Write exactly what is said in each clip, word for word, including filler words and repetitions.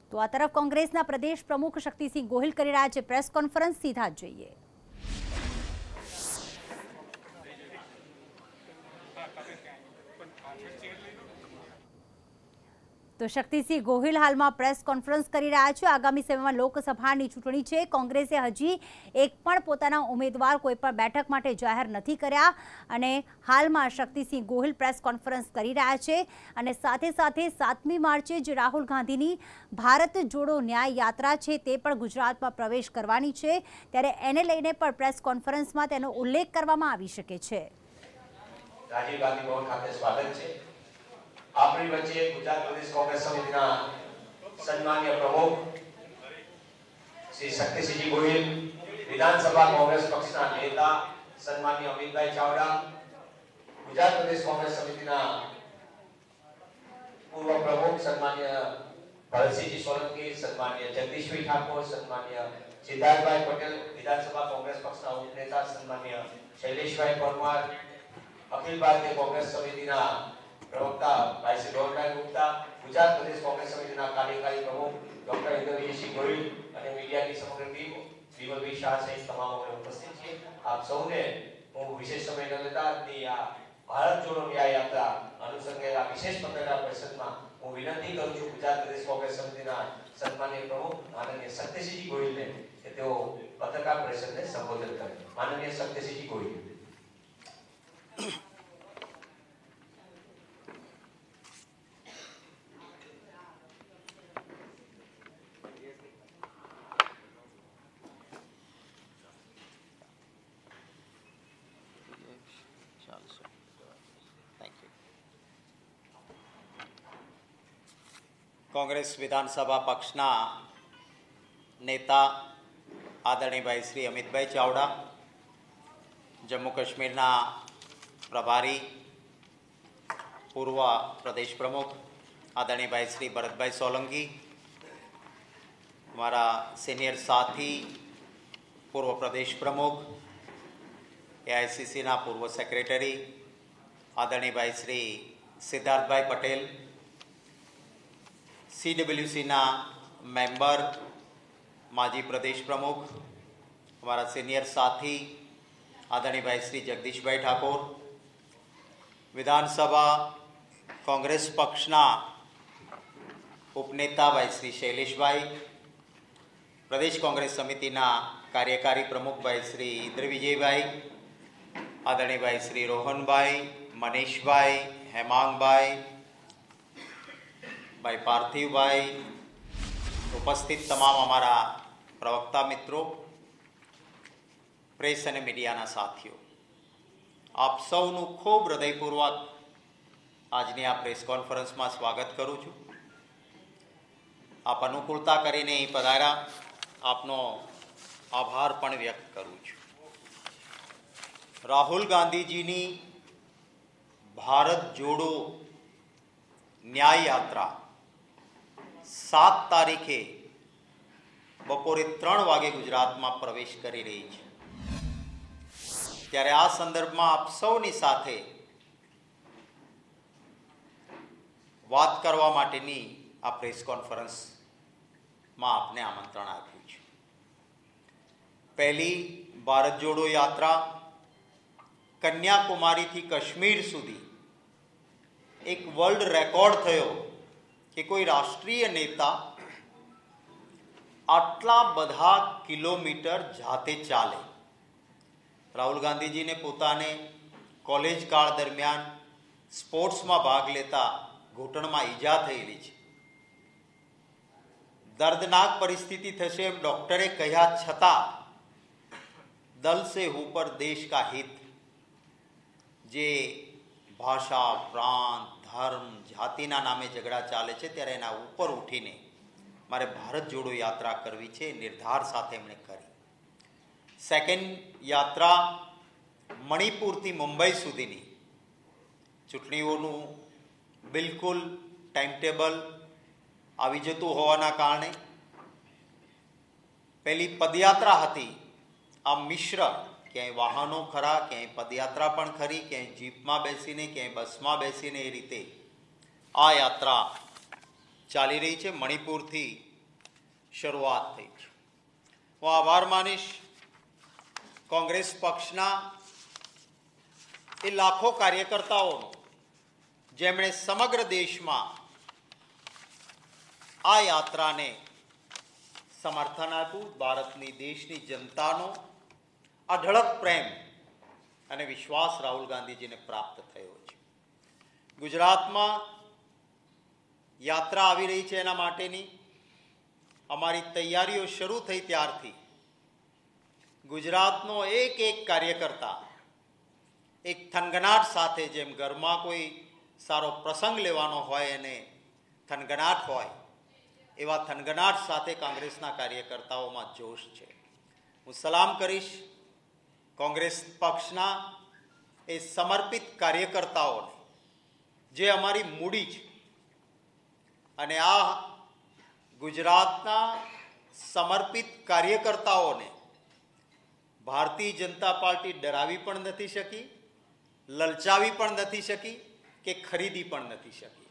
તો આ તરફ કોંગ્રેસના પ્રદેશ પ્રમુખ શક્તિસિંહ ગોહિલ કરી રહ્યા છે પ્રેસ કોન્ફરન્સ, સીધા જોઈએ. તો શક્તિસિંહ ગોહિલ હાલમાં પ્રેસ કોન્ફરન્સ કરી રહ્યા છે. આગામી સમયમાં લોકસભાની ચૂંટણી છે. કોંગ્રેસે હજી એક પણ પોતાના ઉમેદવાર કોઈ પણ બેઠક માટે જાહેર નથી કર્યા અને હાલમાં શક્તિસિંહ ગોહિલ પ્રેસ કોન્ફરન્સ કરી રહ્યા છે. અને સાથે સાથે સાતમી માર્ચે જે રાહુલ ગાંધીની ભારત જોડો ન્યાય યાત્રા છે તે પણ ગુજરાતમાં પ્રવેશ કરવાની છે, ત્યારે એને લઈને પણ પ્રેસ કોન્ફરન્સમાં તેનો ઉલ્લેખ કરવામાં આવી શકે છે. રાજીવ ગાંધી ભવન ખાતે સ્વાગત છે. આપણી વચ્ચે ગુજરાત પ્રદેશ કોંગ્રેસ સમિતિના સન્માનીય પ્રમુખ શ્રી શક્તિસિંહજી ગોહિલ, વિધાનસભા કોંગ્રેસ પક્ષના નેતા સન્માનીય અમિતભાઈ ચાવડા, ગુજરાત પ્રદેશ કોંગ્રેસ સમિતિના પૂર્વ પ્રમુખ સન્માનીય ભરતસિંહજી સોલંકી, સન્માનીય જગદીશભાઈ ઠાકોર, સન્માનીય સિદ્ધાર્થભાઈ પટેલ, વિધાનસભા કોંગ્રેસ પક્ષના ઉપનેતા સન્માનીય શૈલેષભાઈ પરમાર, અખિલ ભારતીય કોંગ્રેસ સમિતિના પ્રવક્તા ભાઈ શ્રી ગોરભાઈ ગુપ્તા, ગુજરાત પ્રદેશ કોંગ્રેસ સમિતિના કાર્યકારી પ્રમુખ ડોક્ટર ઇન્દ્રજીતસિંહ ગોહિલ અને મીડિયાની સમગ્ર ટીમ, વિમલભાઈ શાહ સહિત તમામ ઉપસ્થિત છે. આપ સૌને હું વિશેષ સમય ન લેતા આજની આ ભારત જોડો ન્યાય યાત્રા અનુસંગે આ વિશેષ પત્રકાર પરિષદમાં હું વિનંતી કરું છું ગુજરાત પ્રદેશ કોંગ્રેસ સમિતિના સન્માનીય પ્રમુખ માનનીય શક્તિસિંહજી ગોહિલને કે તેઓ પત્રકાર પરિષદને સંબોધન કરે. માનનીય શક્તિસિંહજી ગોહિલ. કોંગ્રેસ વિધાનસભા પક્ષના નેતા આદરણીય ભાઈ શ્રી અમિતભાઈ ચાવડા, જમ્મુ કાશ્મીરના પ્રભારી પૂર્વ પ્રદેશ પ્રમુખ આદરણીય ભાઈ શ્રી ભરતભાઈ સોલંકી, મારા સિનિયર સાથી પૂર્વ પ્રદેશ પ્રમુખ એઆઈસીસીના પૂર્વ સેક્રેટરી આદરણીય ભાઈ શ્રી સિદ્ધાર્થભાઈ પટેલ, સીડબ્લ્યુસીના મેમ્બર માજી પ્રદેશ પ્રમુખ हमारा सीनियर साथी आदरणीय भाई श्री जगदीशभाई ठाकोर, विधानसभा कांग्रेस पक्षना उपनेता भाई श्री शैलेषभाई, प्रदेश कांग्रेस समितिना कार्यकारी प्रमुख भाई श्री इंद्रविजयभाई, आदरणीय भाई श्री रोहनभाई, मनीषभाई, हेमांगभाई, भाई पार्थिवभाई, उपस्थित तमाम अमारा प्रवक्ता मित्रों, प्रेस और मीडिया साथियों, आप सौनु खूब हृदयपूर्वक आजनी आ प्रेस कॉन्फरन्स में स्वागत करूँ छूँ. आप अनुकूलता करीने અહીં પધાર્યા, આપનો આભાર પણ વ્યક્ત કરું છું. રાહુલ ગાંધીજીની ભારત જોડો ન્યાય યાત્રા સાત તારીખે બપોરે ત્રણ વાગે ગુજરાતમાં પ્રવેશ કરી રહી છે. ત્યારે આ સંદર્ભમાં આપ સૌની સાથે વાત કરવા માટેની આ પ્રેસ કોન્ફરન્સમાં આપને આમંત્રણ આપ્યું છે. પહેલી ભારત જોડો યાત્રા કન્યાકુમારીથી કાશ્મીર સુધી એક વર્લ્ડ રેકોર્ડ થયો કે કોઈ રાષ્ટ્રીય नेता આટલા બધા કિલોમીટર જાતે ચાલે. રાહુલ ગાંધીજી ने પોતાને કોલેજ કાળ દરમિયાન સ્પોર્ટ્સમાં ભાગ લેતા ઘૂંટણમાં ઈજા થયેલી છે. દર્દનાક પરિસ્થિતિ થશે એમ ડોક્ટરે કહ્યા છતાં દલ से ऊपर देश का हित, જે ભાષા, પ્રાંત, ધર્મ, જાતિના નામે ઝઘડા ચાલે છે ત્યારે એના ઉપર ઉઠીને મારે ભારત જોડો યાત્રા કરવી છે નિર્ધાર સાથે એમણે કરી. સેકન્ડ યાત્રા મણિપુરથી મુંબઈ સુધીની ચૂંટણીઓનું બિલકુલ ટાઈમટેબલ આવી જતું હોવાના કારણે પહેલી પદયાત્રા હતી. આ મિશ્ર, ક્યાંય વાહનો ખરા, ક્યાંય પદયાત્રા પણ ખરી, ક્યાંય જીપમાં બેસીને, ક્યાંય બસમાં બેસીને, એ રીતે આ યાત્રા ચાલી રહી છે. મણિપુરથી શરૂઆત થઈ છે. હું આભાર માનીશ કોંગ્રેસ પક્ષના એ લાખો કાર્યકર્તાઓનો જેમણે સમગ્ર દેશમાં આ યાત્રાને સમર્થન આપ્યું. ભારતની દેશની જનતાનો અઢળક પ્રેમ અને વિશ્વાસ રાહુલ ગાંધીજીને પ્રાપ્ત થયો છે. ગુજરાતમાં યાત્રા આવી રહી છે, એના માટેની અમારી તૈયારીઓ શરૂ થઈ ત્યારથી ગુજરાતનો એક એક કાર્યકર્તા એક થનગનાટ સાથે, જેમ ઘરમાં કોઈ સારો પ્રસંગ લેવાનો હોય અને થનગનાટ હોય, એવા થનગનાટ સાથે કોંગ્રેસના કાર્યકર્તાઓમાં જોશ છે. હું સલામ કરીશ કોંગ્રેસ પક્ષના એ સમર્પિત કાર્યકર્તાઓને, જે અમારી મૂડી છે. અને આ ગુજરાતના સમર્પિત કાર્યકર્તાઓને ભારતીય જનતા પાર્ટી ડરાવી પણ નથી શકી, લલચાવી પણ નથી શકી કે ખરીદી પણ નથી શકી.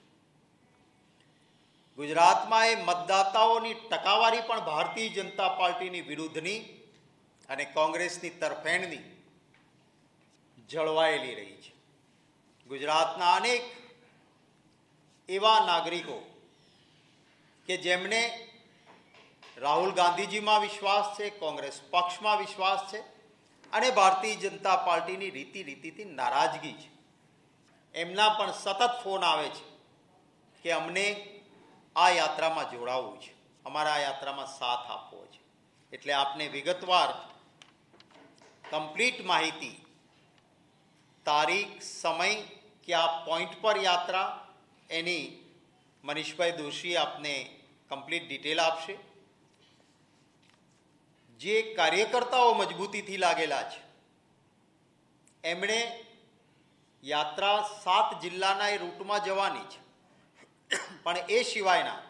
ગુજરાતમાં એ મતદાતાઓની ટકાવારી પણ ભારતીય જનતા પાર્ટીની વિરુદ્ધની અને કોંગ્રેસની તરફેણની જળવાયેલી રહી છે. ગુજરાતના અનેક એવા નાગરિકો કે જેમને રાહુલ ગાંધીજીમાં વિશ્વાસ છે, કોંગ્રેસ પક્ષમાં વિશ્વાસ છે અને ભારતીય જનતા પાર્ટીની રીતિ રીતિથી નારાજગી છે, એમના પણ સતત ફોન આવે છે કે અમને આ યાત્રામાં જોડાવવું છે, અમારા આ યાત્રામાં સાથ આપવો છે. એટલે આપને વિગતવાર કમ્પ્લીટ માહિતી, તારીખ, સમય, કયા પોઈન્ટ પર યાત્રા, એની મનીષભાઈ દોશી આપને કમ્પ્લીટ ડિટેલ આપશે. જે કાર્યકર્તાઓ મજબૂતીથી લાગેલા છે એમણે યાત્રા સાત જિલ્લાના એ રૂટમાં જવાની છે, પણ એ સિવાયના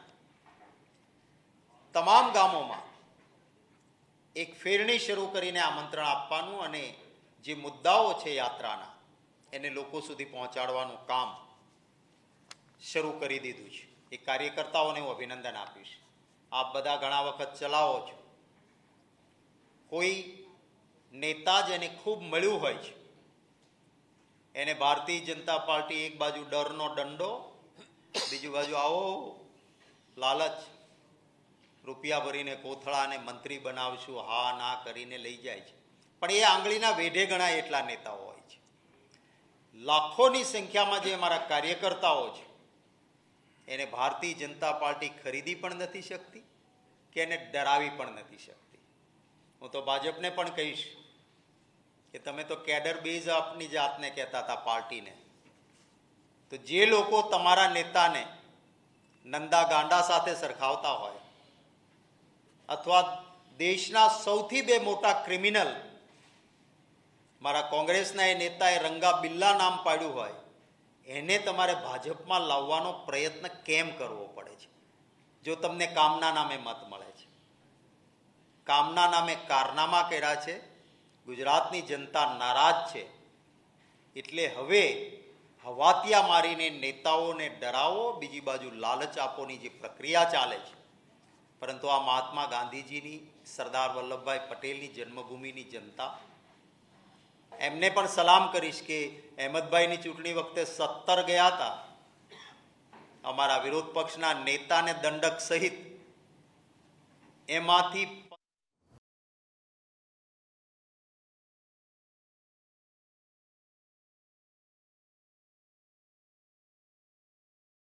તમામ ગામોમાં એક ફેરણી શરૂ કરીને આમંત્રણ આપવાનું અને જે મુદ્દાઓ છે યાત્રાના એને લોકો સુધી પહોંચાડવાનું કામ શરૂ કરી દીધું છે. એ કાર્યકર્તાઓને હું અભિનંદન આપીશ. આપ બધા ઘણા વખત ચલાવો છો. કોઈ નેતા જેને ખૂબ મળ્યું હોય છે એને ભારતીય જનતા પાર્ટી એક બાજુ ડરનો દંડો, બીજી બાજુ આવો લાલચ, રૂપિયા ભરીને કોથળા અને મંત્રી બનાવશું, હા ના કરીને લઈ જાય છે. પણ એ આંગળીના વેઢે ગણાય એટલા નેતાઓ હોય છે. લાખોની સંખ્યામાં જે અમારા કાર્યકર્તાઓ છે એને ભારતીય જનતા પાર્ટી ખરીદી પણ નથી શકતી કે એને ડરાવી પણ નથી શકતી. હું તો ભાજપને પણ કહીશ કે તમે તો કેડર બેઝ આપની જાતને કહેતા હતા પાર્ટીને, તો જે લોકો તમારા નેતાને નંદા ગાંડા સાથે સરખાવતા હોય અથવા દેશના સૌથી બે મોટા ક્રિમિનલ મારા કોંગ્રેસના એ નેતાએ રંગા બિલ્લા નામ પાડ્યું હોય, એને તમારે ભાજપમાં લાવવાનો પ્રયત્ન કેમ કરવો પડે છે જો તમને કામના નામે મત મળે છે? કામના નામે કારનામા કર્યા છે. ગુજરાતની જનતા નારાજ છે. એટલે હવે હવાતિયા મારીને નેતાઓને ડરાવો, બીજી બાજુ લાલચ આપોની જે પ્રક્રિયા ચાલે છે, પરંતુ આ મહાત્મા ગાંધીજીની, સરદાર વલ્લભભાઈ પટેલની જન્મભૂમિની જનતા, એમને પણ સલામ કરીશ કે અહેમદભાઈની ચૂંટણી વખતે સત્તર ગયા હતા, અમારા વિરોધ પક્ષના નેતાને દંડક સહિત એમાંથી